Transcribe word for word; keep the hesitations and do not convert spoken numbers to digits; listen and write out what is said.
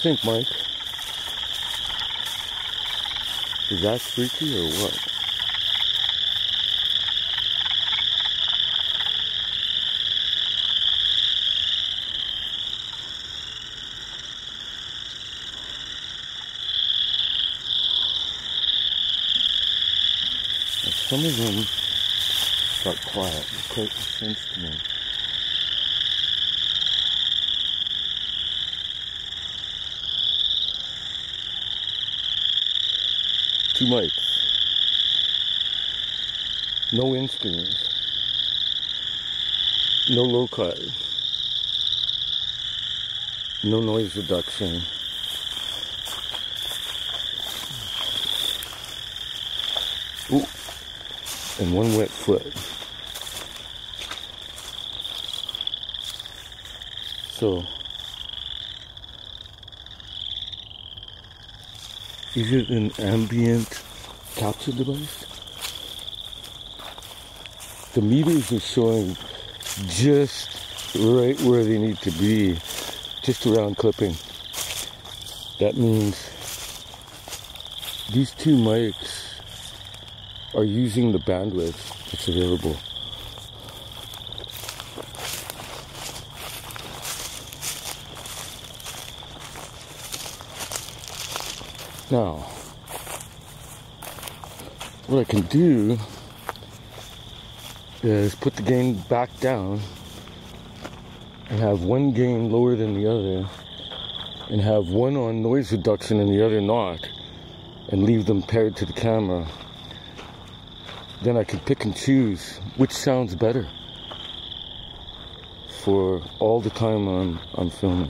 think, Mike? Is that freaky or what? Some of them got quiet. It quite makes sense to me. Two mics. No in screens. No low cut. No noise reduction. Ooh. And one wet foot. So, is it an ambient capture device? The meters are showing just right where they need to be, just around clipping. That means these two mics are using the bandwidth that's available. Now, what I can do is put the gain back down and have one gain lower than the other and have one on noise reduction and the other not, and leave them paired to the camera. Then I can pick and choose which sounds better for all the time I'm, I'm filming.